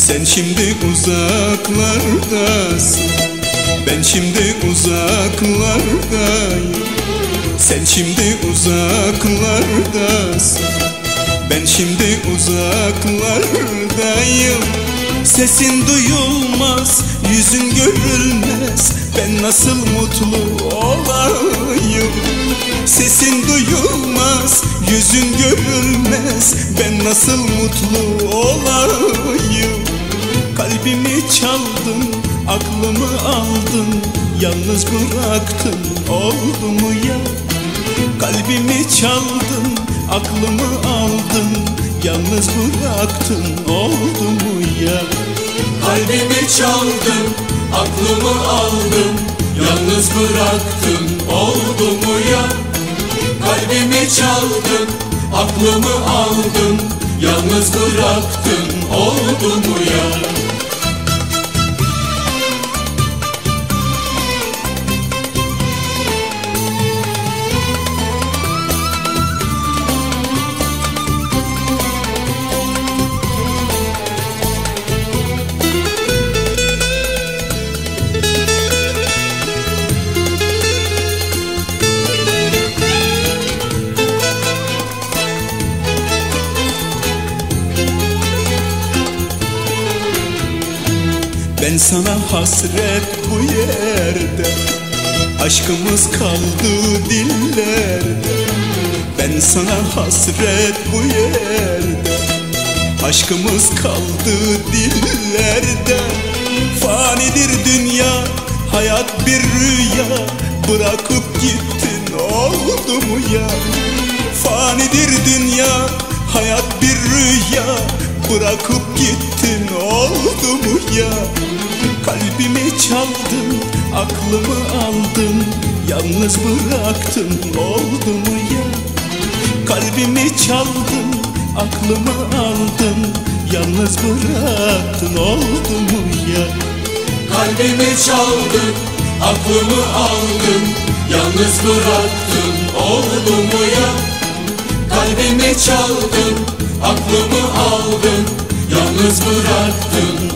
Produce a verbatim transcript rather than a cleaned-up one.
Sen şimdi uzaklardasın, ben şimdi uzaklardayım. Sen şimdi uzaklardasın, ben şimdi uzaklardayım. Sesin duyulmaz, yüzün görülmez, ben nasıl mutlu olayım? Sesin duyulmaz, yüzün görülmez, ben nasıl mutlu olayım? Kalbimi çaldın, aklımı aldın, yalnız bıraktın, oldu mu ya? Kalbimi çaldın, aklımı aldın, yalnız bıraktın, oldu mu ya? Kalbimi çaldın, aklımı aldın, yalnız bıraktın, oldu mu ya? Kalbimi çaldın, aklımı aldın, yalnız bıraktın, oldu mu ya? Ben sana hasret bu yerde, aşkımız kaldı dillerde. Ben sana hasret bu yerde, aşkımız kaldı dillerde. Fanidir dünya, hayat bir rüya, bırakıp gittin, oldu mu ya? Fanidir dünya, hayat bir rüya, bırakıp gittin, oldu mu ya? Kalbimi çaldın, aklımı aldın, yalnız bıraktın, oldu mu ya? Kalbimi çaldın, aklımı aldın, yalnız bıraktın, oldu mu ya? Kalbimi çaldın, aklımı aldın, yalnız bıraktın, oldu mu ya? Kalbimi çaldın, aklımı aldın, yalnız bıraktın,